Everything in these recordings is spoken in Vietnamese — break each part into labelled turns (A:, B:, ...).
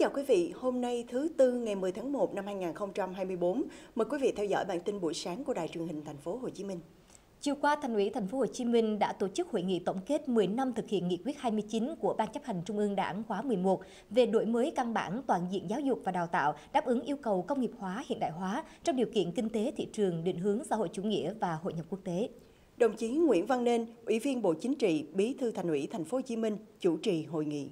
A: chào quý vị, hôm nay thứ Tư ngày 10 tháng 1 năm 2024, mời quý vị theo dõi bản tin buổi sáng của Đài truyền hình Thành phố Hồ Chí Minh.
B: Chiều qua, Thành ủy Thành phố Hồ Chí Minh đã tổ chức hội nghị tổng kết 10 năm thực hiện nghị quyết 29 của Ban chấp hành Trung ương Đảng khóa 11 về đổi mới căn bản toàn diện giáo dục và đào tạo, đáp ứng yêu cầu công nghiệp hóa, hiện đại hóa trong điều kiện kinh tế thị trường, định hướng xã hội chủ nghĩa và hội nhập quốc tế.
A: Đồng chí Nguyễn Văn Nên, Ủy viên Bộ Chính trị, Bí thư Thành ủy Thành phố Hồ Chí Minh chủ trì hội nghị.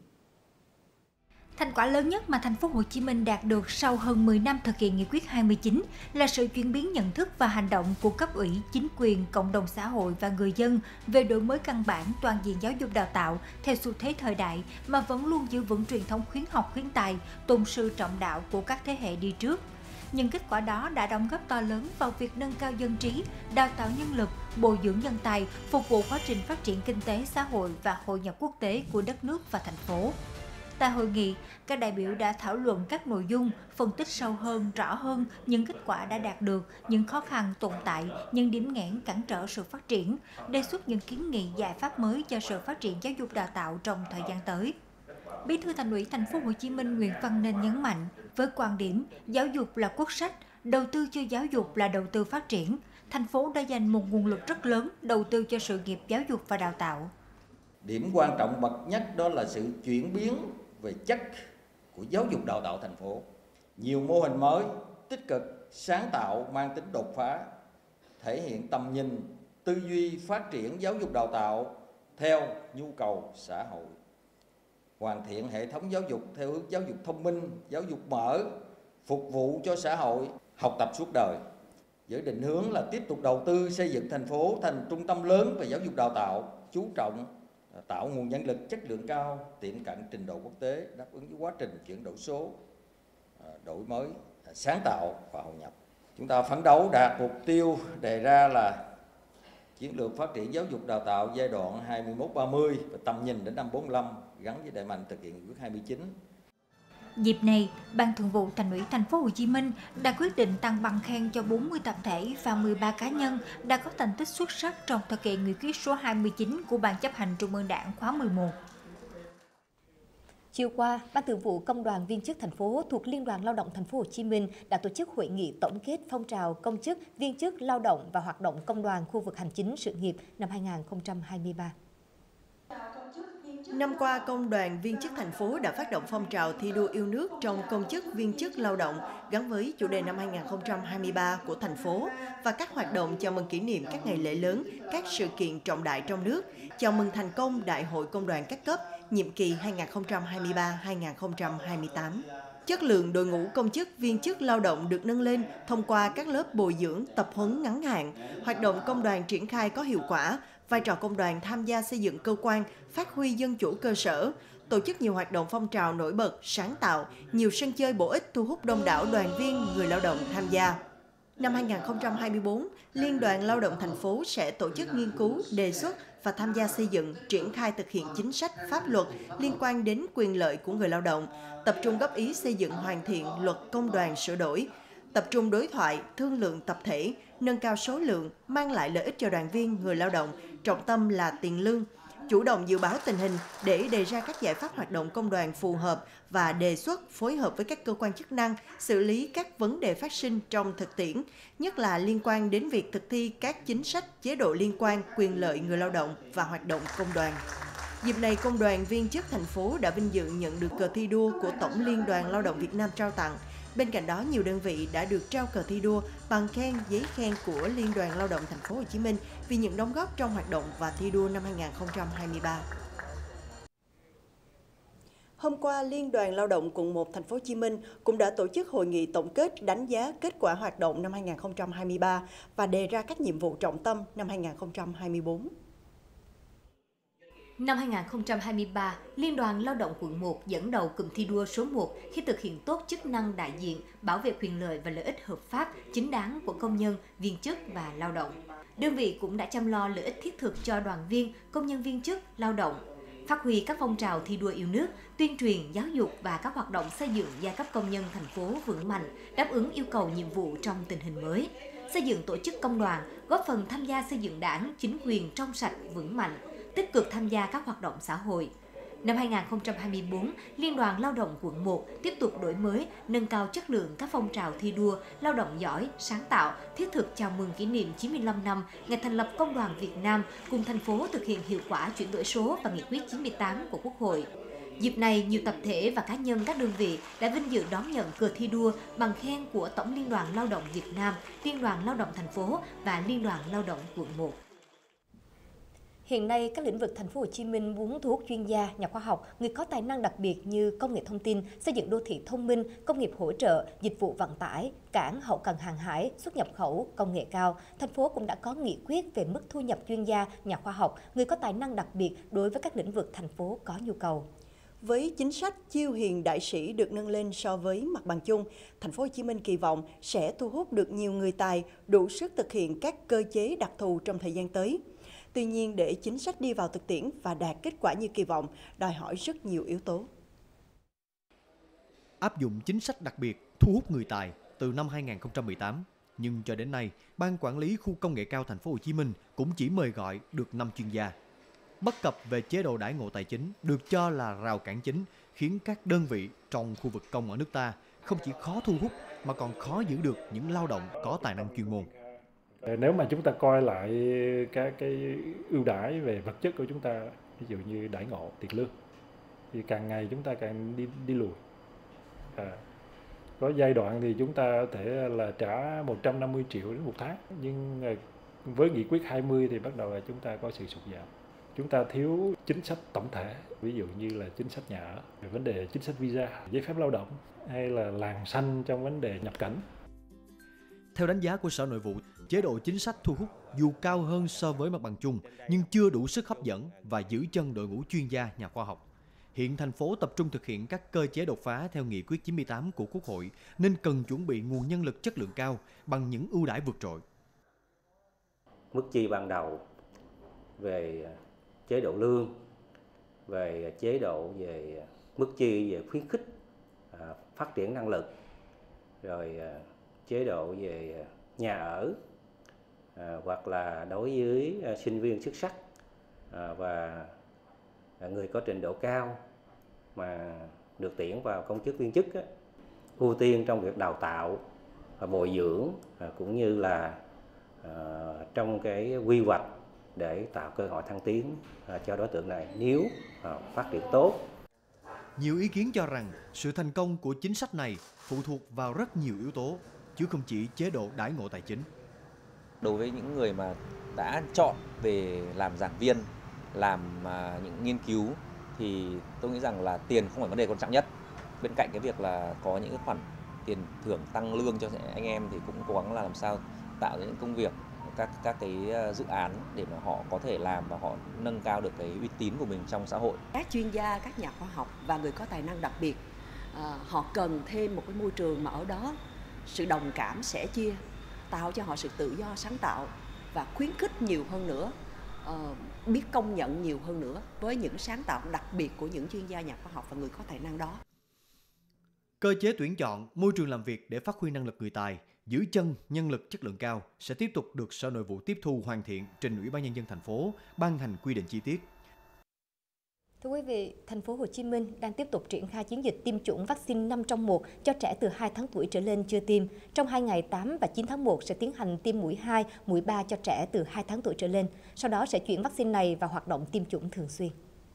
C: Thành quả lớn nhất mà Thành phố Hồ Chí Minh đạt được sau hơn 10 năm thực hiện nghị quyết 29 là sự chuyển biến nhận thức và hành động của cấp ủy, chính quyền, cộng đồng xã hội và người dân về đổi mới căn bản toàn diện giáo dục đào tạo theo xu thế thời đại mà vẫn luôn giữ vững truyền thống khuyến học khuyến tài, tôn sư trọng đạo của các thế hệ đi trước. Nhưng kết quả đó đã đóng góp to lớn vào việc nâng cao dân trí, đào tạo nhân lực, bồi dưỡng nhân tài, phục vụ quá trình phát triển kinh tế, xã hội và hội nhập quốc tế của đất nước và thành phố. Tại hội nghị, các đại biểu đã thảo luận các nội dung, phân tích sâu hơn, rõ hơn những kết quả đã đạt được, những khó khăn tồn tại, những điểm nghẽn cản trở sự phát triển, đề xuất những kiến nghị giải pháp mới cho sự phát triển giáo dục đào tạo trong thời gian tới. Bí thư Thành ủy Thành phố Hồ Chí Minh Nguyễn Văn Nên nhấn mạnh, với quan điểm giáo dục là quốc sách, đầu tư cho giáo dục là đầu tư phát triển, thành phố đã dành một nguồn lực rất lớn đầu tư cho sự nghiệp giáo dục và đào tạo.
D: Điểm quan trọng bậc nhất đó là sự chuyển biến về chất của giáo dục đào tạo thành phố. Nhiều mô hình mới, tích cực, sáng tạo mang tính đột phá, thể hiện tầm nhìn, tư duy phát triển giáo dục đào tạo theo nhu cầu xã hội. Hoàn thiện hệ thống giáo dục theo hướng giáo dục thông minh, giáo dục mở, phục vụ cho xã hội, học tập suốt đời. Với định hướng là tiếp tục đầu tư xây dựng thành phố thành trung tâm lớn về giáo dục đào tạo, chú trọng tạo nguồn nhân lực chất lượng cao, tiệm cận trình độ quốc tế, đáp ứng với quá trình chuyển đổi số, đổi mới, sáng tạo và hội nhập. Chúng ta phấn đấu đạt mục tiêu đề ra là chiến lược phát triển giáo dục đào tạo giai đoạn 21-30 và tầm nhìn đến năm 45 gắn với đẩy mạnh thực hiện nghị quyết 29.
C: Dịp này, Ban Thường vụ Thành ủy Thành phố Hồ Chí Minh đã quyết định tặng bằng khen cho 40 tập thể và 13 cá nhân đã có thành tích xuất sắc trong thực hiện nghị quyết số 29 của Ban chấp hành Trung ương Đảng khóa 11.
B: Chiều qua, Ban Thường vụ Công đoàn viên chức thành phố thuộc Liên đoàn Lao động Thành phố Hồ Chí Minh đã tổ chức hội nghị tổng kết phong trào công chức, viên chức lao động và hoạt động công đoàn khu vực hành chính sự nghiệp năm 2023.
A: Năm qua, Công đoàn viên chức thành phố đã phát động phong trào thi đua yêu nước trong công chức viên chức lao động gắn với chủ đề năm 2023 của thành phố và các hoạt động chào mừng kỷ niệm các ngày lễ lớn, các sự kiện trọng đại trong nước, chào mừng thành công Đại hội Công đoàn các cấp nhiệm kỳ 2023-2028. Chất lượng đội ngũ công chức viên chức lao động được nâng lên thông qua các lớp bồi dưỡng, tập huấn ngắn hạn, hoạt động công đoàn triển khai có hiệu quả, vai trò công đoàn tham gia xây dựng cơ quan, phát huy dân chủ cơ sở, tổ chức nhiều hoạt động phong trào nổi bật, sáng tạo, nhiều sân chơi bổ ích thu hút đông đảo đoàn viên, người lao động tham gia. Năm 2024, Liên đoàn Lao động thành phố sẽ tổ chức nghiên cứu, đề xuất và tham gia xây dựng, triển khai thực hiện chính sách, pháp luật liên quan đến quyền lợi của người lao động, tập trung góp ý xây dựng hoàn thiện luật công đoàn sửa đổi, tập trung đối thoại, thương lượng tập thể, nâng cao số lượng, mang lại lợi ích cho đoàn viên, người lao động, trọng tâm là tiền lương, chủ động dự báo tình hình để đề ra các giải pháp hoạt động công đoàn phù hợp và đề xuất phối hợp với các cơ quan chức năng xử lý các vấn đề phát sinh trong thực tiễn, nhất là liên quan đến việc thực thi các chính sách, chế độ liên quan, quyền lợi người lao động và hoạt động công đoàn. Dịp này, Công đoàn viên chức thành phố đã vinh dự nhận được cờ thi đua của Tổng Liên đoàn Lao động Việt Nam trao tặng. Bên cạnh đó, nhiều đơn vị đã được trao cờ thi đua, bằng khen, giấy khen của Liên đoàn Lao động Thành phố Hồ Chí Minh vì những đóng góp trong hoạt động và thi đua năm 2023. Hôm qua, Liên đoàn Lao động quận 1 Thành phố Hồ Chí Minh cũng đã tổ chức hội nghị tổng kết đánh giá kết quả hoạt động năm 2023 và đề ra các nhiệm vụ trọng tâm năm 2024.
B: Năm 2023, Liên đoàn Lao động quận 1 dẫn đầu cụm thi đua số 1 khi thực hiện tốt chức năng đại diện, bảo vệ quyền lợi và lợi ích hợp pháp, chính đáng của công nhân, viên chức và lao động. Đơn vị cũng đã chăm lo lợi ích thiết thực cho đoàn viên, công nhân viên chức, lao động, phát huy các phong trào thi đua yêu nước, tuyên truyền, giáo dục và các hoạt động xây dựng giai cấp công nhân thành phố vững mạnh, đáp ứng yêu cầu nhiệm vụ trong tình hình mới, xây dựng tổ chức công đoàn, góp phần tham gia xây dựng đảng, chính quyền trong sạch, vững mạnh, tích cực tham gia các hoạt động xã hội. Năm 2024, Liên đoàn Lao động quận 1 tiếp tục đổi mới, nâng cao chất lượng các phong trào thi đua, lao động giỏi, sáng tạo, thiết thực chào mừng kỷ niệm 95 năm ngày thành lập Công đoàn Việt Nam, cùng thành phố thực hiện hiệu quả chuyển đổi số và nghị quyết 98 của Quốc hội. Dịp này, nhiều tập thể và cá nhân các đơn vị đã vinh dự đón nhận cờ thi đua, bằng khen của Tổng Liên đoàn Lao động Việt Nam, Liên đoàn Lao động thành phố và Liên đoàn Lao động quận 1.
E: Hiện nay, các lĩnh vực thành phố Hồ Chí Minh muốn thu hút chuyên gia, nhà khoa học, người có tài năng đặc biệt như công nghệ thông tin, xây dựng đô thị thông minh, công nghiệp hỗ trợ, dịch vụ vận tải, cảng, hậu cần hàng hải, xuất nhập khẩu, công nghệ cao. Thành phố cũng đã có nghị quyết về mức thu nhập chuyên gia, nhà khoa học, người có tài năng đặc biệt đối với các lĩnh vực thành phố có nhu cầu.
A: Với chính sách chiêu hiền đại sĩ được nâng lên so với mặt bằng chung, thành phố Hồ Chí Minh kỳ vọng sẽ thu hút được nhiều người tài đủ sức thực hiện các cơ chế đặc thù trong thời gian tới. Tuy nhiên, để chính sách đi vào thực tiễn và đạt kết quả như kỳ vọng, đòi hỏi rất nhiều yếu tố.
F: Áp dụng chính sách đặc biệt thu hút người tài từ năm 2018, nhưng cho đến nay, Ban Quản lý Khu Công nghệ cao thành phố Hồ Chí Minh cũng chỉ mời gọi được 5 chuyên gia. Bất cập về chế độ đãi ngộ tài chính được cho là rào cản chính, khiến các đơn vị trong khu vực công ở nước ta không chỉ khó thu hút mà còn khó giữ được những lao động có tài năng chuyên môn.
G: Nếu mà chúng ta coi lại các cái ưu đãi về vật chất của chúng ta, ví dụ như đãi ngộ, tiền lương, thì càng ngày chúng ta càng đi lùi. Có giai đoạn thì chúng ta có thể là trả 150 triệu đến một tháng, nhưng với nghị quyết 20 thì bắt đầu là chúng ta có sự sụt giảm. Chúng ta thiếu chính sách tổng thể, ví dụ như là chính sách nhà ở, về vấn đề chính sách visa, giấy phép lao động, hay là làng xanh trong vấn đề nhập cảnh.
F: Theo đánh giá của Sở Nội vụ, chế độ chính sách thu hút dù cao hơn so với mặt bằng chung nhưng chưa đủ sức hấp dẫn và giữ chân đội ngũ chuyên gia, nhà khoa học. Hiện thành phố tập trung thực hiện các cơ chế đột phá theo nghị quyết 98 của Quốc hội nên cần chuẩn bị nguồn nhân lực chất lượng cao bằng những ưu đãi vượt trội.
H: Mức chi ban đầu về chế độ lương, về chế độ về mức chi về khuyến khích phát triển năng lực, rồi chế độ về nhà ở, hoặc là đối với sinh viên xuất sắc và người có trình độ cao mà được tuyển vào công chức viên chức, ưu tiên trong việc đào tạo và bồi dưỡng, cũng như là trong cái quy hoạch để tạo cơ hội thăng tiến cho đối tượng này nếu phát triển tốt.
F: Nhiều ý kiến cho rằng sự thành công của chính sách này phụ thuộc vào rất nhiều yếu tố, chứ không chỉ chế độ đãi ngộ tài chính.
I: Đối với những người mà đã chọn về làm giảng viên, làm những nghiên cứu thì tôi nghĩ rằng là tiền không phải vấn đề quan trọng nhất. Bên cạnh cái việc là có những cái khoản tiền thưởng tăng lương cho anh em thì cũng cố gắng là làm sao tạo ra những công việc, các cái dự án để mà họ có thể làm và họ nâng cao được cái uy tín của mình trong xã hội.
J: Các chuyên gia, các nhà khoa học và người có tài năng đặc biệt, họ cần thêm một cái môi trường mà ở đó sự đồng cảm sẻ chia, tạo cho họ sự tự do sáng tạo và khuyến khích nhiều hơn nữa, biết công nhận nhiều hơn nữa với những sáng tạo đặc biệt của những chuyên gia, nhà khoa học và người có tài năng đó.
F: Cơ chế tuyển chọn, môi trường làm việc để phát huy năng lực người tài, giữ chân nhân lực chất lượng cao sẽ tiếp tục được Sở Nội vụ tiếp thu hoàn thiện trình Ủy ban Nhân dân thành phố ban hành quy định chi tiết.
E: Thưa quý vị, thành phố Hồ Chí Minh đang tiếp tục triển khai chiến dịch tiêm chủng vaccine 5 trong 1 cho trẻ từ 2 tháng tuổi trở lên chưa tiêm. Trong 2 ngày 8 và 9 tháng 1 sẽ tiến hành tiêm mũi 2, mũi 3 cho trẻ từ 2 tháng tuổi trở lên. Sau đó sẽ chuyển vaccine này vào hoạt động tiêm chủng thường xuyên.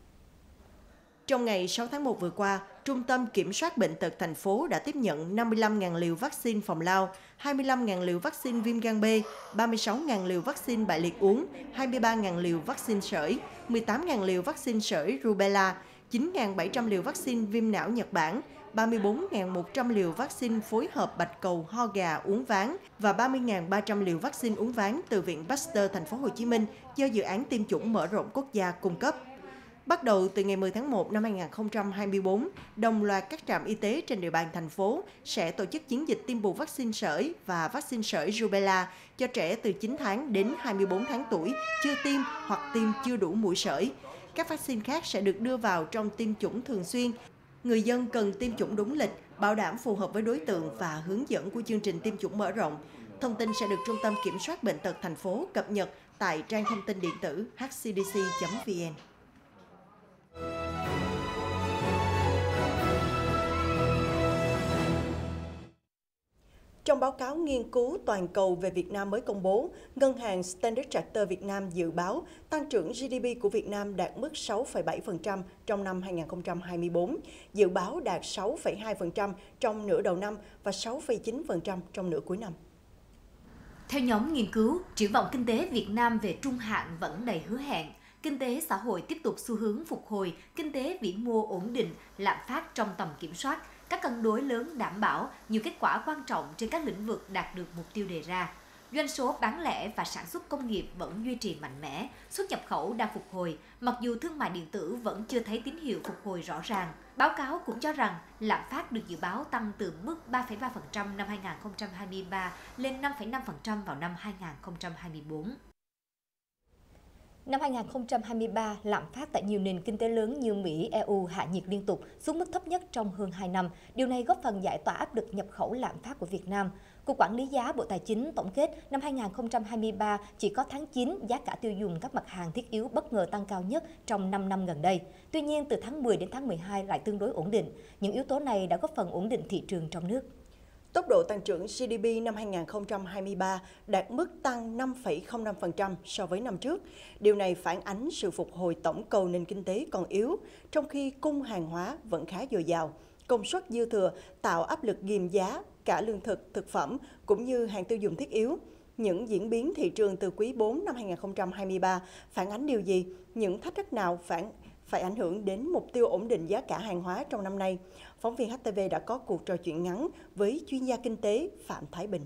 A: Trong ngày 6 tháng 1 vừa qua, Trung tâm Kiểm soát Bệnh tật thành phố đã tiếp nhận 55.000 liều vaccine phòng lao, 25.000 liều vaccine viêm gan B, 36.000 liều vaccine bại liệt uống, 23.000 liều vaccine sởi, 18.000 liều vaccine sởi rubella, 9.700 liều vaccine viêm não Nhật Bản, 34.100 liều vaccine phối hợp bạch cầu ho gà uốn ván và 30.300 liều vaccine uốn ván từ Viện Pasteur thành phố Hồ Chí Minh do dự án tiêm chủng mở rộng quốc gia cung cấp. Bắt đầu từ ngày 10 tháng 1 năm 2024, đồng loạt các trạm y tế trên địa bàn thành phố sẽ tổ chức chiến dịch tiêm bù vaccine sởi và vaccine sởi rubella cho trẻ từ 9 tháng đến 24 tháng tuổi chưa tiêm hoặc tiêm chưa đủ mũi sởi. Các vaccine khác sẽ được đưa vào trong tiêm chủng thường xuyên. Người dân cần tiêm chủng đúng lịch, bảo đảm phù hợp với đối tượng và hướng dẫn của chương trình tiêm chủng mở rộng. Thông tin sẽ được Trung tâm Kiểm soát Bệnh tật thành phố cập nhật tại trang thông tin điện tử hcdc.vn. Trong báo cáo nghiên cứu toàn cầu về Việt Nam mới công bố, ngân hàng Standard Chartered Việt Nam dự báo tăng trưởng GDP của Việt Nam đạt mức 6,7% trong năm 2024, dự báo đạt 6,2% trong nửa đầu năm và 6,9% trong nửa cuối năm.
B: Theo nhóm nghiên cứu, triển vọng kinh tế Việt Nam về trung hạn vẫn đầy hứa hẹn. Kinh tế xã hội tiếp tục xu hướng phục hồi, kinh tế vĩ mô ổn định, lạm phát trong tầm kiểm soát, các cân đối lớn đảm bảo nhiều kết quả quan trọng trên các lĩnh vực đạt được mục tiêu đề ra. Doanh số bán lẻ và sản xuất công nghiệp vẫn duy trì mạnh mẽ, xuất nhập khẩu đang phục hồi, mặc dù thương mại điện tử vẫn chưa thấy tín hiệu phục hồi rõ ràng. Báo cáo cũng cho rằng lạm phát được dự báo tăng từ mức 3,3% năm 2023 lên 5,5% vào năm 2024.
E: Năm 2023, lạm phát tại nhiều nền kinh tế lớn như Mỹ, EU hạ nhiệt liên tục xuống mức thấp nhất trong hơn 2 năm. Điều này góp phần giải tỏa áp lực nhập khẩu lạm phát của Việt Nam. Cục Quản lý giá Bộ Tài chính tổng kết năm 2023 chỉ có tháng 9 giá cả tiêu dùng các mặt hàng thiết yếu bất ngờ tăng cao nhất trong 5 năm gần đây. Tuy nhiên, từ tháng 10 đến tháng 12 lại tương đối ổn định. Những yếu tố này đã góp phần ổn định thị trường trong nước.
A: Tốc độ tăng trưởng GDP năm 2023 đạt mức tăng 5,05% so với năm trước. Điều này phản ánh sự phục hồi tổng cầu nền kinh tế còn yếu, trong khi cung hàng hóa vẫn khá dồi dào. Công suất dư thừa tạo áp lực ghim giá cả lương thực, thực phẩm cũng như hàng tiêu dùng thiết yếu. Những diễn biến thị trường từ quý 4 năm 2023 phản ánh điều gì? Những thách thức nào phải ảnh hưởng đến mục tiêu ổn định giá cả hàng hóa trong năm nay? Phóng viên HTV đã có cuộc trò chuyện ngắn với chuyên gia kinh tế Phạm Thái Bình.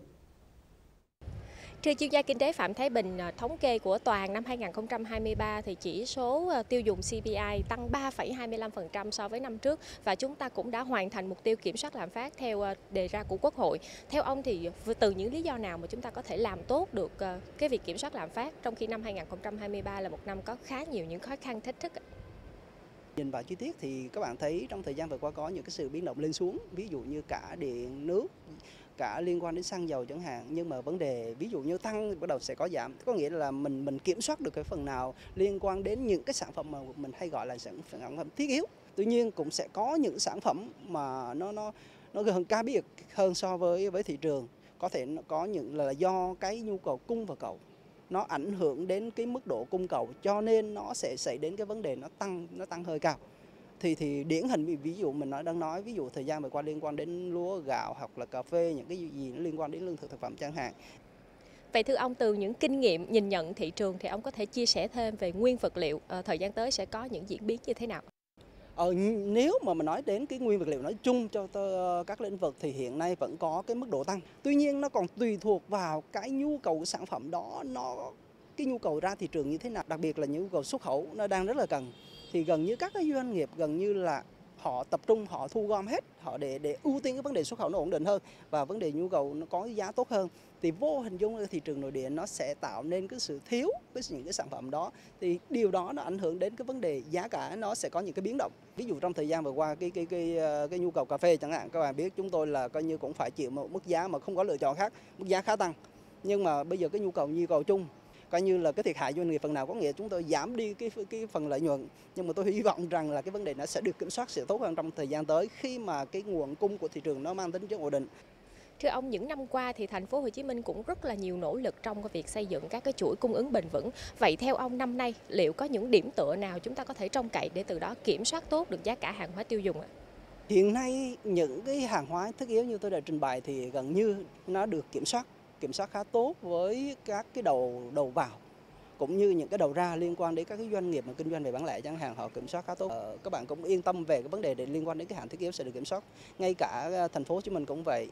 K: Thưa chuyên gia kinh tế Phạm Thái Bình, thống kê của toàn năm 2023 thì chỉ số tiêu dùng CPI tăng 3,25% so với năm trước và chúng ta cũng đã hoàn thành mục tiêu kiểm soát lạm phát theo đề ra của Quốc hội. Theo ông thì từ những lý do nào mà chúng ta có thể làm tốt được cái việc kiểm soát lạm phát trong khi năm 2023 là một năm có khá nhiều những khó khăn thách thức?
L: Nhìn vào chi tiết thì các bạn thấy trong thời gian vừa qua có những cái sự biến động lên xuống, ví dụ như cả điện, nước, cả liên quan đến xăng dầu chẳng hạn, nhưng mà vấn đề ví dụ như tăng bắt đầu sẽ có giảm, có nghĩa là mình kiểm soát được cái phần nào liên quan đến những cái sản phẩm mà mình hay gọi là sản phẩm thiết yếu. Tuy nhiên cũng sẽ có những sản phẩm mà nó gần cá biệt hơn so với thị trường, có thể có những là do cái nhu cầu cung và cầu nó ảnh hưởng đến cái mức độ cung cầu, cho nên nó sẽ xảy đến cái vấn đề nó tăng hơi cao. Thì điển hình ví dụ mình đang nói ví dụ thời gian vừa qua liên quan đến lúa gạo hoặc là cà phê, những cái gì nó liên quan đến lương thực thực phẩm chẳng hạn.
K: Vậy thưa ông, từ những kinh nghiệm nhìn nhận thị trường thì ông có thể chia sẻ thêm về nguyên vật liệu thời gian tới sẽ có những diễn biến như thế nào?
L: Nếu mà mình nói đến cái nguyên vật liệu nói chung cho các lĩnh vực thì hiện nay vẫn có cái mức độ tăng. Tuy nhiên nó còn tùy thuộc vào cái nhu cầu của sản phẩm đó, cái nhu cầu ra thị trường như thế nào, đặc biệt là nhu cầu xuất khẩu nó đang rất là cần. Thì gần như các cái doanh nghiệp gần như là họ tập trung, họ thu gom hết, họ để ưu tiên cái vấn đề xuất khẩu nó ổn định hơn và vấn đề nhu cầu nó có giá tốt hơn. Thì vô hình dung cái thị trường nội địa nó sẽ tạo nên cái sự thiếu những cái sản phẩm đó, thì điều đó nó ảnh hưởng đến cái vấn đề giá cả, nó sẽ có những cái biến động. Ví dụ trong thời gian vừa qua cái nhu cầu cà phê chẳng hạn, các bạn biết chúng tôi là coi như cũng phải chịu một mức giá mà không có lựa chọn khác, mức giá khá tăng. Nhưng mà bây giờ cái nhu cầu chung coi như là cái thiệt hại doanh nghiệp phần nào, có nghĩa chúng tôi giảm đi cái phần lợi nhuận, nhưng mà tôi hy vọng rằng là cái vấn đề nó sẽ được kiểm soát sẽ tốt hơn trong thời gian tới khi mà cái nguồn cung của thị trường nó mang tính chất ổn định.
K: Thưa ông, những năm qua thì thành phố Hồ Chí Minh cũng rất là nhiều nỗ lực trong cái việc xây dựng các cái chuỗi cung ứng bền vững. Vậy theo ông năm nay liệu có những điểm tựa nào chúng ta có thể trông cậy để từ đó kiểm soát tốt được giá cả hàng hóa tiêu dùng ạ?
L: Hiện nay những cái hàng hóa thiết yếu như tôi đã trình bày thì gần như nó được kiểm soát khá tốt với các cái đầu vào cũng như những cái đầu ra liên quan đến các cái doanh nghiệp mà kinh doanh về bán lẻ chẳng hạn, họ kiểm soát khá tốt. Các bạn cũng yên tâm về cái vấn đề để liên quan đến cái hàng thiết yếu sẽ được kiểm soát. Ngay cả thành phố Hồ Chí Minh cũng vậy.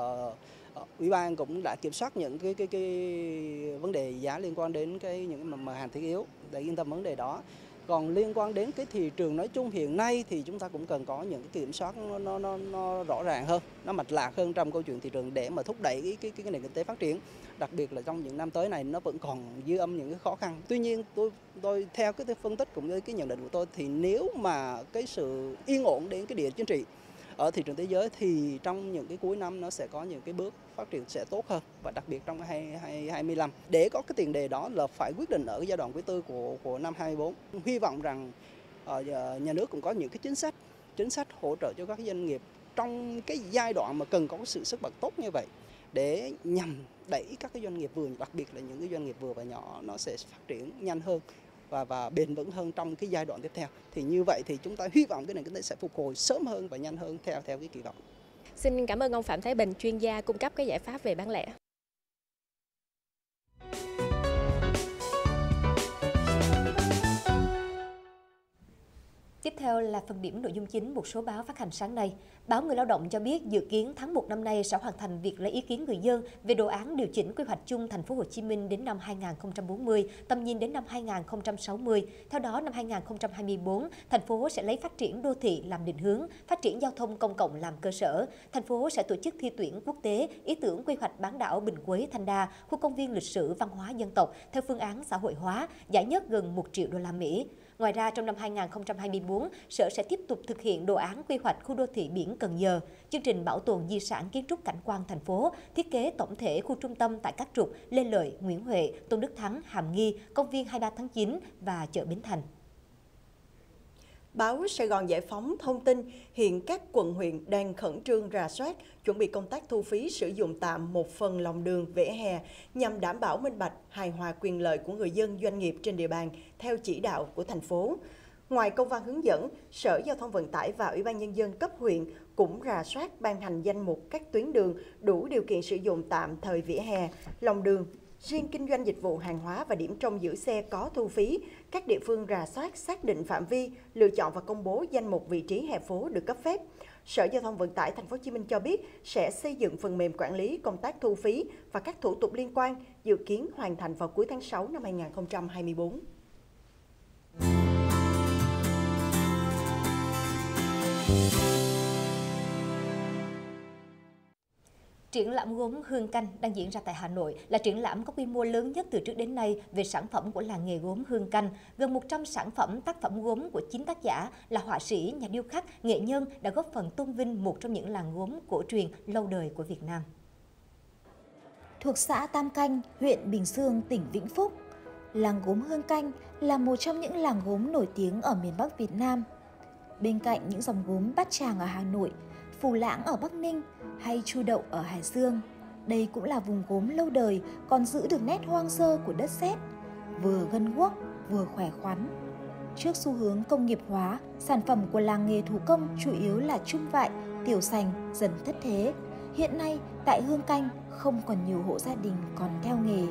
L: Ủy ban cũng đã kiểm soát những cái vấn đề giá liên quan đến những mặt hàng thiết yếu để yên tâm vấn đề đó. Còn liên quan đến cái thị trường nói chung hiện nay thì chúng ta cũng cần có những cái kiểm soát nó rõ ràng hơn, nó mạch lạc hơn trong câu chuyện thị trường để mà thúc đẩy cái nền kinh tế phát triển. Đặc biệt là trong những năm tới này nó vẫn còn dư âm những cái khó khăn. Tuy nhiên tôi theo cái phân tích cũng như cái nhận định của tôi thì nếu mà cái sự yên ổn đến cái địa chính trị ở thị trường thế giới thì trong những cái cuối năm nó sẽ có những cái bước phát triển sẽ tốt hơn, và đặc biệt trong 2025 để có cái tiền đề đó là phải quyết định ở giai đoạn quý tư của năm 2024. Hy vọng rằng nhà nước cũng có những cái chính sách hỗ trợ cho các doanh nghiệp trong cái giai đoạn mà cần có sự sức bật tốt như vậy. để nhằm đẩy các cái doanh nghiệp vừa, đặc biệt là những cái doanh nghiệp vừa và nhỏ nó sẽ phát triển nhanh hơn và bền vững hơn trong cái giai đoạn tiếp theo. Thì như vậy thì chúng ta hy vọng cái nền kinh tế sẽ phục hồi sớm hơn và nhanh hơn theo cái kỳ vọng.
K: Xin cảm ơn ông Phạm Thái Bình, chuyên gia cung cấp các giải pháp về bán lẻ.
E: Tiếp theo là phần điểm nội dung chính một số báo phát hành sáng nay. Báo Người Lao động cho biết dự kiến tháng 1 năm nay sẽ hoàn thành việc lấy ý kiến người dân về đồ án điều chỉnh quy hoạch chung thành phố Hồ Chí Minh đến năm 2040, tầm nhìn đến năm 2060. Theo đó, năm 2024, thành phố sẽ lấy phát triển đô thị làm định hướng, phát triển giao thông công cộng làm cơ sở. Thành phố sẽ tổ chức thi tuyển quốc tế ý tưởng quy hoạch bán đảo Bình Quế Thanh Đa, khu công viên lịch sử văn hóa dân tộc theo phương án xã hội hóa, giải nhất gần 1 triệu đô la Mỹ. Ngoài ra, trong năm 2024, Sở sẽ tiếp tục thực hiện đồ án quy hoạch khu đô thị biển Cần Giờ, chương trình bảo tồn di sản kiến trúc cảnh quan thành phố, thiết kế tổng thể khu trung tâm tại các trục Lê Lợi, Nguyễn Huệ, Tôn Đức Thắng, Hàm Nghi, công viên 23 tháng 9 và chợ Bến Thành.
A: Báo Sài Gòn Giải Phóng thông tin hiện các quận huyện đang khẩn trương rà soát, chuẩn bị công tác thu phí sử dụng tạm một phần lòng đường vỉa hè nhằm đảm bảo minh bạch, hài hòa quyền lợi của người dân doanh nghiệp trên địa bàn theo chỉ đạo của thành phố. Ngoài công văn hướng dẫn, Sở Giao thông Vận tải và Ủy ban Nhân dân cấp huyện cũng rà soát ban hành danh mục các tuyến đường đủ điều kiện sử dụng tạm thời vỉa hè, lòng đường. Riêng kinh doanh dịch vụ hàng hóa và điểm trông giữ xe có thu phí, các địa phương rà soát xác định phạm vi, lựa chọn và công bố danh mục vị trí hè phố được cấp phép. Sở Giao thông Vận tải Thành phố Hồ Chí Minh cho biết sẽ xây dựng phần mềm quản lý công tác thu phí và các thủ tục liên quan, dự kiến hoàn thành vào cuối tháng 6 năm 2024.
E: Triển lãm gốm Hương Canh đang diễn ra tại Hà Nội là triển lãm có quy mô lớn nhất từ trước đến nay về sản phẩm của làng nghề gốm Hương Canh. Gần 100 sản phẩm, tác phẩm gốm của 9 tác giả là họa sĩ, nhà điêu khắc, nghệ nhân đã góp phần tôn vinh một trong những làng gốm cổ truyền lâu đời của Việt Nam.
C: Thuộc xã Tam Canh, huyện Bình Xương, tỉnh Vĩnh Phúc, làng gốm Hương Canh là một trong những làng gốm nổi tiếng ở miền Bắc Việt Nam. Bên cạnh những dòng gốm Bát Tràng ở Hà Nội, Phù Lãng ở Bắc Ninh hay Chu Đậu ở Hải Dương, đây cũng là vùng gốm lâu đời còn giữ được nét hoang sơ của đất sét, vừa gân guốc vừa khỏe khoắn. Trước xu hướng công nghiệp hóa, sản phẩm của làng nghề thủ công chủ yếu là chum vại, tiểu sành dần thất thế. Hiện nay tại Hương Canh không còn nhiều hộ gia đình còn theo nghề.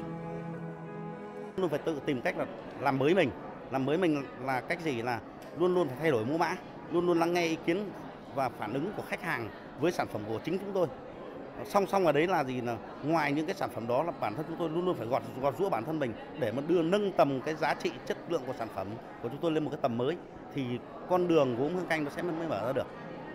M: Luôn phải tự tìm cách là làm mới mình. Làm mới mình là cách gì, là luôn luôn phải thay đổi mẫu mã, luôn luôn lắng nghe ý kiến và phản ứng của khách hàng với sản phẩm của chính chúng tôi. Song song ở đấy là gì, là ngoài những cái sản phẩm đó là bản thân chúng tôi luôn luôn phải gọt giũa bản thân mình để mà nâng tầm cái giá trị chất lượng của sản phẩm của chúng tôi lên một cái tầm mới, thì con đường gốm Hương Canh nó sẽ mới mở ra được.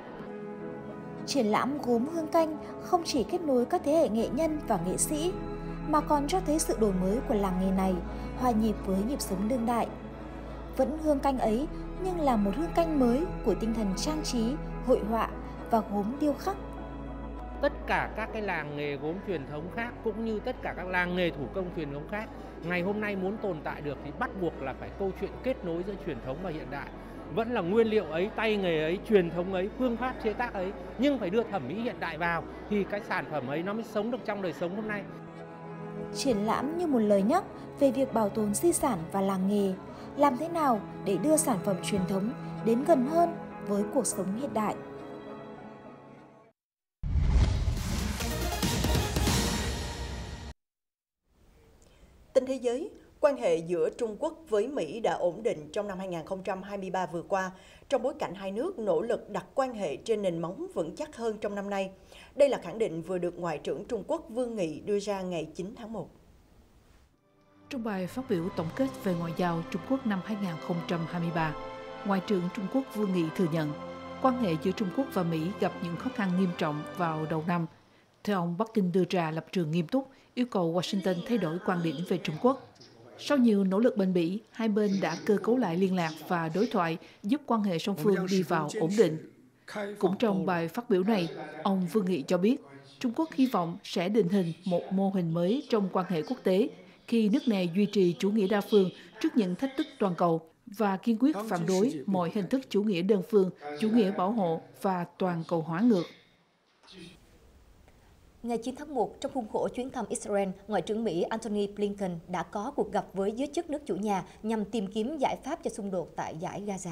C: Triển lãm gốm Hương Canh không chỉ kết nối các thế hệ nghệ nhân và nghệ sĩ mà còn cho thấy sự đổi mới của làng nghề này hòa nhịp với nhịp sống đương đại. Vẫn hương canh ấy nhưng là một hương canh mới của tinh thần trang trí, hội họa và gốm điêu khắc.
N: Tất cả các cái làng nghề gốm truyền thống khác cũng như tất cả các làng nghề thủ công truyền thống khác ngày hôm nay muốn tồn tại được thì bắt buộc là phải câu chuyện kết nối giữa truyền thống và hiện đại. Vẫn là nguyên liệu ấy, tay nghề ấy, truyền thống ấy, phương pháp chế tác ấy, nhưng phải đưa thẩm mỹ hiện đại vào thì cái sản phẩm ấy nó mới sống được trong đời sống hôm nay.
C: Triển lãm như một lời nhắc về việc bảo tồn di sản và làng nghề, làm thế nào để đưa sản phẩm truyền thống đến gần hơn với cuộc sống hiện đại.
A: Tin thế giới, quan hệ giữa Trung Quốc với Mỹ đã ổn định trong năm 2023 vừa qua, trong bối cảnh hai nước nỗ lực đặt quan hệ trên nền móng vững chắc hơn trong năm nay. Đây là khẳng định vừa được Ngoại trưởng Trung Quốc Vương Nghị đưa ra ngày 9 tháng 1.
O: Trong bài phát biểu tổng kết về ngoại giao Trung Quốc năm 2023, Ngoại trưởng Trung Quốc Vương Nghị thừa nhận quan hệ giữa Trung Quốc và Mỹ gặp những khó khăn nghiêm trọng vào đầu năm. Theo ông, Bắc Kinh đưa ra lập trường nghiêm túc, yêu cầu Washington thay đổi quan điểm về Trung Quốc. Sau nhiều nỗ lực bền bỉ, hai bên đã cơ cấu lại liên lạc và đối thoại, giúp quan hệ song phương đi vào ổn định. Cũng trong bài phát biểu này, ông Vương Nghị cho biết Trung Quốc hy vọng sẽ định hình một mô hình mới trong quan hệ quốc tế khi nước này duy trì chủ nghĩa đa phương trước những thách thức toàn cầu và kiên quyết phản đối mọi hình thức chủ nghĩa đơn phương, chủ nghĩa bảo hộ và toàn cầu hóa ngược.
E: Ngày 9 tháng 1, trong khuôn khổ chuyến thăm Israel, Ngoại trưởng Mỹ Antony Blinken đã có cuộc gặp với giới chức nước chủ nhà nhằm tìm kiếm giải pháp cho xung đột tại dải Gaza.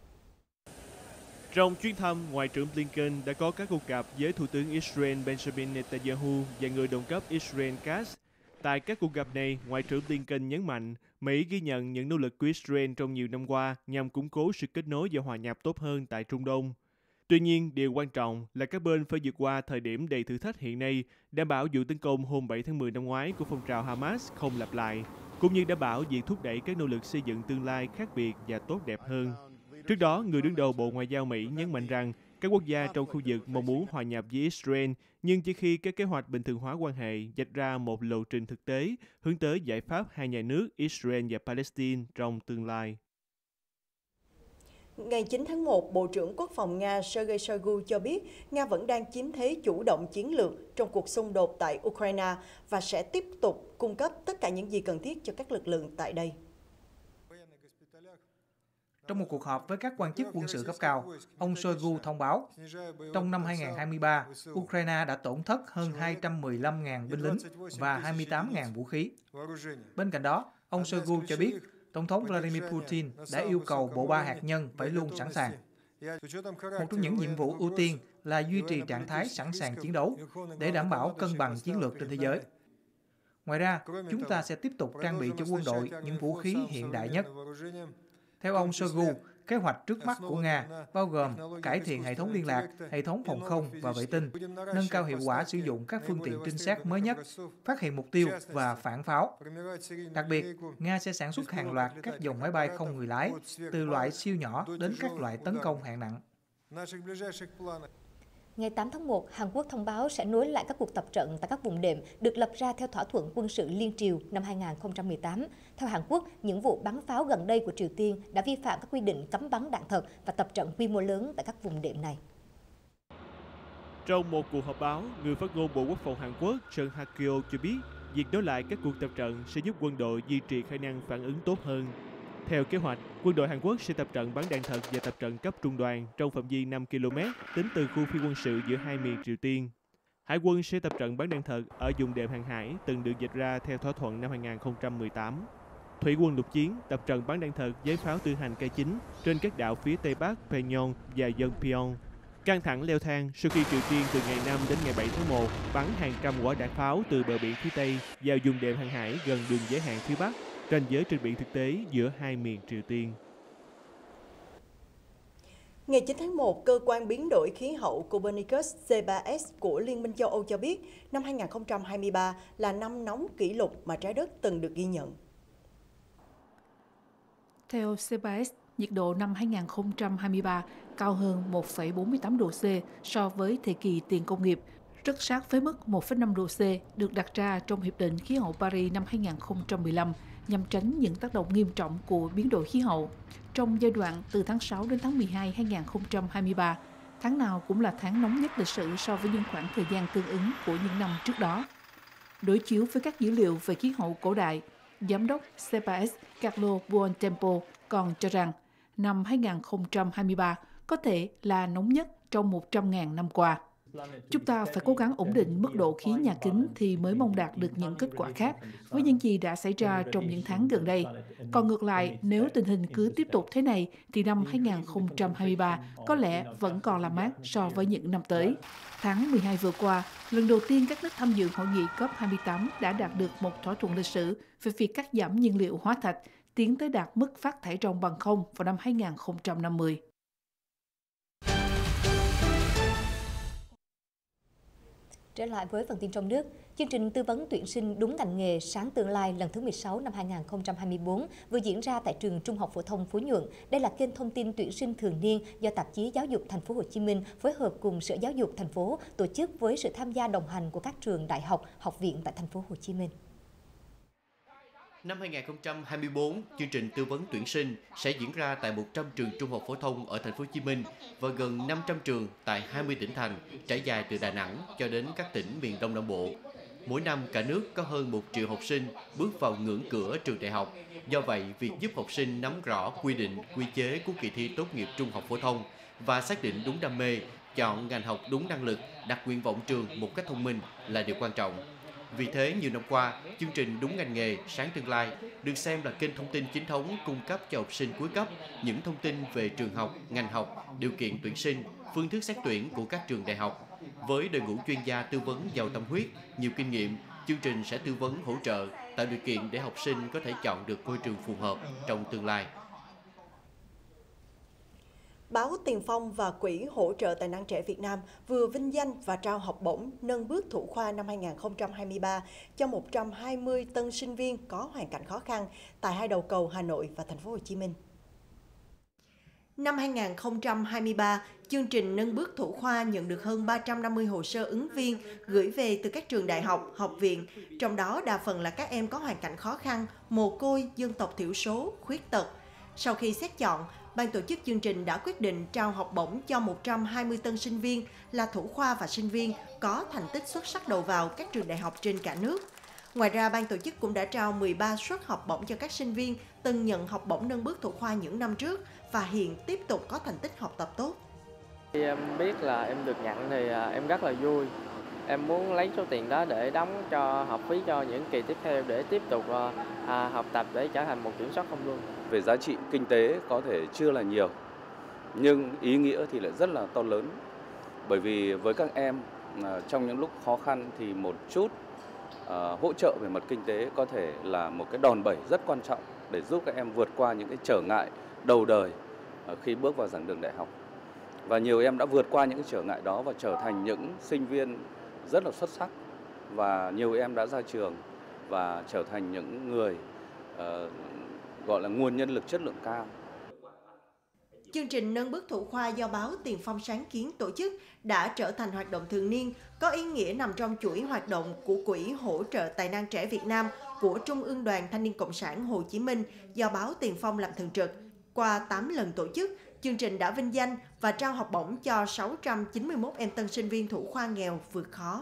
P: Trong chuyến thăm, Ngoại trưởng Blinken đã có các cuộc gặp với Thủ tướng Israel Benjamin Netanyahu và người đồng cấp Israel Katz. Tại các cuộc gặp này, Ngoại trưởng Blinken nhấn mạnh Mỹ ghi nhận những nỗ lực của Israel trong nhiều năm qua nhằm củng cố sự kết nối và hòa nhập tốt hơn tại Trung Đông. Tuy nhiên, điều quan trọng là các bên phải vượt qua thời điểm đầy thử thách hiện nay, đảm bảo vụ tấn công hôm 7 tháng 10 năm ngoái của phong trào Hamas không lặp lại, cũng như đảm bảo việc thúc đẩy các nỗ lực xây dựng tương lai khác biệt và tốt đẹp hơn. Trước đó, người đứng đầu Bộ Ngoại giao Mỹ nhấn mạnh rằng các quốc gia trong khu vực mong muốn hòa nhập với Israel, nhưng chỉ khi các kế hoạch bình thường hóa quan hệ vạch ra một lộ trình thực tế hướng tới giải pháp hai nhà nước Israel và Palestine trong tương lai.
A: Ngày 9 tháng 1, Bộ trưởng Quốc phòng Nga Sergei Shoigu cho biết Nga vẫn đang chiếm thế chủ động chiến lược trong cuộc xung đột tại Ukraine và sẽ tiếp tục cung cấp tất cả những gì cần thiết cho các lực lượng tại đây.
Q: Trong một cuộc họp với các quan chức quân sự cấp cao, ông Shoigu thông báo, trong năm 2023, Ukraine đã tổn thất hơn 215.000 binh lính và 28.000 vũ khí. Bên cạnh đó, ông Shoigu cho biết, Tổng thống Vladimir Putin đã yêu cầu bộ ba hạt nhân phải luôn sẵn sàng. Một trong những nhiệm vụ ưu tiên là duy trì trạng thái sẵn sàng chiến đấu để đảm bảo cân bằng chiến lược trên thế giới. Ngoài ra, chúng ta sẽ tiếp tục trang bị cho quân đội những vũ khí hiện đại nhất. Theo ông Shoigu, kế hoạch trước mắt của Nga bao gồm cải thiện hệ thống liên lạc, hệ thống phòng không và vệ tinh, nâng cao hiệu quả sử dụng các phương tiện trinh sát mới nhất, phát hiện mục tiêu và phản pháo. Đặc biệt, Nga sẽ sản xuất hàng loạt các dòng máy bay không người lái, từ loại siêu nhỏ đến các loại tấn công hạng nặng.
E: Ngày 8 tháng 1, Hàn Quốc thông báo sẽ nối lại các cuộc tập trận tại các vùng đệm được lập ra theo thỏa thuận quân sự liên triều năm 2018. Theo Hàn Quốc, những vụ bắn pháo gần đây của Triều Tiên đã vi phạm các quy định cấm bắn đạn thật và tập trận quy mô lớn tại các vùng đệm này.
P: Trong một cuộc họp báo, người phát ngôn Bộ Quốc phòng Hàn Quốc Chung Ha-kyo cho biết việc nối lại các cuộc tập trận sẽ giúp quân đội duy trì khả năng phản ứng tốt hơn. Theo kế hoạch, quân đội Hàn Quốc sẽ tập trận bắn đạn thật và tập trận cấp trung đoàn trong phạm vi 5 km tính từ khu phi quân sự giữa hai miền Triều Tiên. Hải quân sẽ tập trận bắn đạn thật ở vùng đệm hàng hải từng được vạch ra theo thỏa thuận năm 2018. Thủy quân lục chiến tập trận bắn đạn thật với pháo tự hành K9 trên các đảo phía Tây Bắc Pyongyang và Yeonpyeong. Căng thẳng leo thang sau khi Triều Tiên từ ngày 5 đến ngày 7 tháng 1 bắn hàng trăm quả đạn pháo từ bờ biển phía Tây vào vùng đệm hàng hải gần đường giới hạn phía Bắc, ranh giới trên biển thực tế giữa hai miền Triều Tiên.
A: Ngày 9 tháng 1, Cơ quan biến đổi khí hậu Copernicus C3S của Liên minh châu Âu cho biết năm 2023 là năm nóng kỷ lục mà trái đất từng được ghi nhận.
O: Theo C3S, nhiệt độ năm 2023 cao hơn 1,48 độ C so với thời kỳ tiền công nghiệp, rất sát với mức 1,5 độ C được đặt ra trong Hiệp định Khí hậu Paris năm 2015 nhằm tránh những tác động nghiêm trọng của biến đổi khí hậu. Trong giai đoạn từ tháng 6 đến tháng 12 2023, tháng nào cũng là tháng nóng nhất lịch sử so với những khoảng thời gian tương ứng của những năm trước đó. Đối chiếu với các dữ liệu về khí hậu cổ đại, Giám đốc C3S Carlo Buontempo còn cho rằng năm 2023 có thể là nóng nhất trong 100.000 năm qua. Chúng ta phải cố gắng ổn định mức độ khí nhà kính thì mới mong đạt được những kết quả khác với những gì đã xảy ra trong những tháng gần đây. Còn ngược lại, nếu tình hình cứ tiếp tục thế này thì năm 2023 có lẽ vẫn còn là mát so với những năm tới. Tháng 12 vừa qua, lần đầu tiên các nước tham dự hội nghị COP28 đã đạt được một thỏa thuận lịch sử về việc cắt giảm nhiên liệu hóa thạch, tiến tới đạt mức phát thải ròng bằng không vào năm 2050.
E: Trở lại với phần tin trong nước, chương trình tư vấn tuyển sinh đúng ngành nghề sáng tương lai lần thứ 16 năm 2024 vừa diễn ra tại trường Trung học phổ thông Phú Nhuận. Đây là kênh thông tin tuyển sinh thường niên do tạp chí Giáo dục Thành phố Hồ Chí Minh phối hợp cùng Sở Giáo dục thành phố tổ chức với sự tham gia đồng hành của các trường đại học, học viện tại Thành phố Hồ Chí Minh.
F: Năm 2024, chương trình tư vấn tuyển sinh sẽ diễn ra tại 100 trường trung học phổ thông ở Thành phố Hồ Chí Minh và gần 500 trường tại 20 tỉnh thành, trải dài từ Đà Nẵng cho đến các tỉnh miền Đông Nam Bộ. Mỗi năm cả nước có hơn 1 triệu học sinh bước vào ngưỡng cửa trường đại học. Do vậy, việc giúp học sinh nắm rõ quy định, quy chế của kỳ thi tốt nghiệp trung học phổ thông và xác định đúng đam mê chọn ngành học đúng năng lực, đặt nguyện vọng trường một cách thông minh là điều quan trọng. Vì thế, nhiều năm qua, chương trình Đúng ngành nghề, sáng tương lai được xem là kênh thông tin chính thống cung cấp cho học sinh cuối cấp những thông tin về trường học, ngành học, điều kiện tuyển sinh, phương thức xét tuyển của các trường đại học. Với đội ngũ chuyên gia tư vấn giàu tâm huyết, nhiều kinh nghiệm, chương trình sẽ tư vấn hỗ trợ, tạo điều kiện để học sinh có thể chọn được ngôi trường phù hợp trong tương lai.
A: Báo Tiền Phong và Quỹ Hỗ trợ Tài năng trẻ Việt Nam vừa vinh danh và trao học bổng nâng bước thủ khoa năm 2023 cho 120 tân sinh viên có hoàn cảnh khó khăn tại hai đầu cầu Hà Nội và Thành phố Hồ Chí Minh. Năm 2023, chương trình nâng bước thủ khoa nhận được hơn 350 hồ sơ ứng viên gửi về từ các trường đại học, học viện, trong đó đa phần là các em có hoàn cảnh khó khăn, mồ côi, dân tộc thiểu số, khuyết tật. Sau khi xét chọn, ban tổ chức chương trình đã quyết định trao học bổng cho 120 tân sinh viên là thủ khoa và sinh viên có thành tích xuất sắc đầu vào các trường đại học trên cả nước. Ngoài ra, ban tổ chức cũng đã trao 13 suất học bổng cho các sinh viên từng nhận học bổng nâng bước thủ khoa những năm trước và hiện tiếp tục có thành tích học tập tốt.
R: Khi em biết là em được nhận thì em rất là vui. Em muốn lấy số tiền đó để đóng cho học phí cho những kỳ tiếp theo để tiếp tục học tập để trở thành một kiểm soát không luân.
S: Về giá trị kinh tế có thể chưa là nhiều, nhưng ý nghĩa thì lại rất là to lớn. Bởi vì với các em trong những lúc khó khăn thì một chút hỗ trợ về mặt kinh tế có thể là một cái đòn bẩy rất quan trọng để giúp các em vượt qua những cái trở ngại đầu đời khi bước vào giảng đường đại học. Và nhiều em đã vượt qua những cái trở ngại đó và trở thành những sinh viên rất là xuất sắc. Và nhiều em đã ra trường và trở thành những người gọi là nguồn nhân lực chất lượng cao.
A: Chương trình nâng bước thủ khoa do báo Tiền Phong sáng kiến tổ chức đã trở thành hoạt động thường niên, có ý nghĩa nằm trong chuỗi hoạt động của Quỹ Hỗ trợ Tài năng trẻ Việt Nam của Trung ương Đoàn Thanh niên Cộng sản Hồ Chí Minh do báo Tiền Phong làm thường trực. Qua 8 lần tổ chức, chương trình đã vinh danh và trao học bổng cho 691 em tân sinh viên thủ khoa nghèo vượt khó.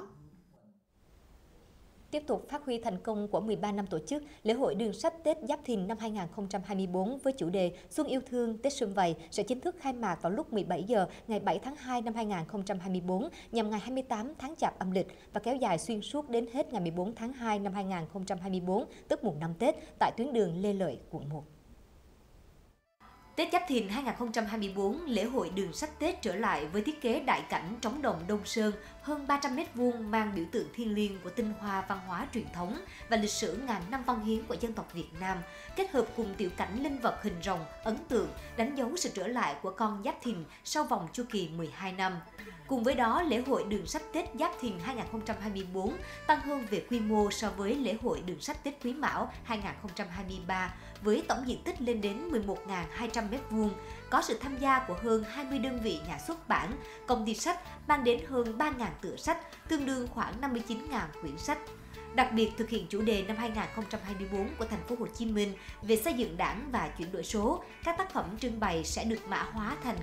E: Tiếp tục phát huy thành công của 13 năm tổ chức, lễ hội đường sách Tết Giáp Thìn năm 2024 với chủ đề Xuân yêu thương, Tết sum vầy sẽ chính thức khai mạc vào lúc 17 giờ ngày 7 tháng 2 năm 2024 nhằm ngày 28 tháng Chạp âm lịch và kéo dài xuyên suốt đến hết ngày 14 tháng 2 năm 2024, tức mùng 5 Tết tại tuyến đường Lê Lợi, quận 1.
B: Tết Giáp Thìn 2024, lễ hội đường sách Tết trở lại với thiết kế đại cảnh trống đồng Đông Sơn, hơn 300 m² mang biểu tượng thiêng liêng của tinh hoa văn hóa truyền thống và lịch sử ngàn năm văn hiến của dân tộc Việt Nam, kết hợp cùng tiểu cảnh linh vật hình rồng ấn tượng, đánh dấu sự trở lại của con Giáp Thìn sau vòng chu kỳ 12 năm. Cùng với đó, lễ hội đường sách Tết Giáp Thìn 2024 tăng hơn về quy mô so với lễ hội đường sách Tết Quý Mão 2023, với tổng diện tích lên đến 11.200 m², có sự tham gia của hơn 20 đơn vị nhà xuất bản, công ty sách mang đến hơn 3.000 tựa sách, tương đương khoảng 59.000 quyển sách. Đặc biệt thực hiện chủ đề năm 2024 của Thành phố Hồ Chí Minh về xây dựng Đảng và chuyển đổi số, các tác phẩm trưng bày sẽ được mã hóa thành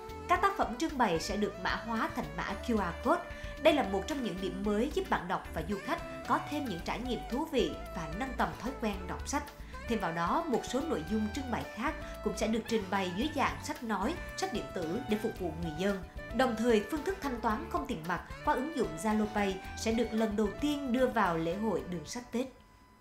B: mã QR code. Đây là một trong những điểm mới giúp bạn đọc và du khách có thêm những trải nghiệm thú vị và nâng tầm thói quen đọc sách. Thêm vào đó, một số nội dung trưng bày khác cũng sẽ được trình bày dưới dạng sách nói, sách điện tử để phục vụ người dân. Đồng thời, phương thức thanh toán không tiền mặt qua ứng dụng Zalo Pay sẽ được lần đầu tiên đưa vào lễ hội đường sách Tết.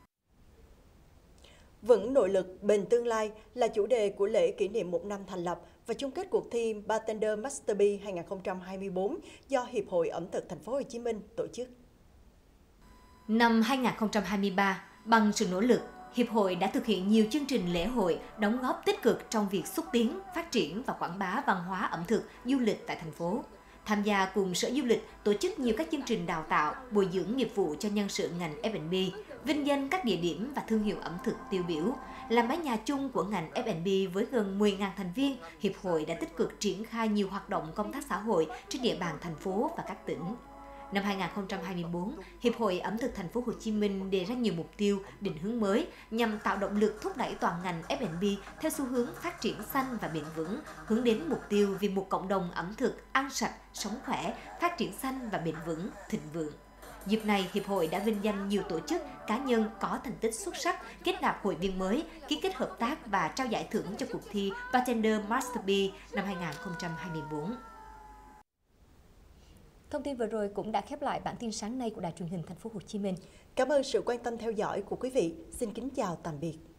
A: Vững nội lực, bền tương lai là chủ đề của lễ kỷ niệm 1 năm thành lập và chung kết cuộc thi Bartender Masterpiece 2024 do Hiệp hội ẩm thực Thành phố Hồ Chí Minh tổ chức.
B: Năm 2023, bằng sự nỗ lực, Hiệp hội đã thực hiện nhiều chương trình lễ hội đóng góp tích cực trong việc xúc tiến, phát triển và quảng bá văn hóa ẩm thực, du lịch tại thành phố. Tham gia cùng Sở Du lịch tổ chức nhiều các chương trình đào tạo, bồi dưỡng nghiệp vụ cho nhân sự ngành F&B, vinh danh các địa điểm và thương hiệu ẩm thực tiêu biểu. Là mái nhà chung của ngành F&B với gần 10.000 thành viên, Hiệp hội đã tích cực triển khai nhiều hoạt động công tác xã hội trên địa bàn thành phố và các tỉnh. Năm 2024, Hiệp hội ẩm thực Thành phố Hồ Chí Minh đề ra nhiều mục tiêu, định hướng mới nhằm tạo động lực thúc đẩy toàn ngành F&B theo xu hướng phát triển xanh và bền vững, hướng đến mục tiêu vì một cộng đồng ẩm thực ăn sạch, sống khỏe, phát triển xanh và bền vững, thịnh vượng. Dịp này, Hiệp hội đã vinh danh nhiều tổ chức, cá nhân có thành tích xuất sắc, kết nạp hội viên mới, ký kết hợp tác và trao giải thưởng cho cuộc thi Bartender Masterpiece năm 2024.
E: Thông tin vừa rồi cũng đã khép lại bản tin sáng nay của Đài Truyền hình Thành phố Hồ Chí Minh.
A: Cảm ơn sự quan tâm theo dõi của quý vị. Xin kính chào tạm biệt.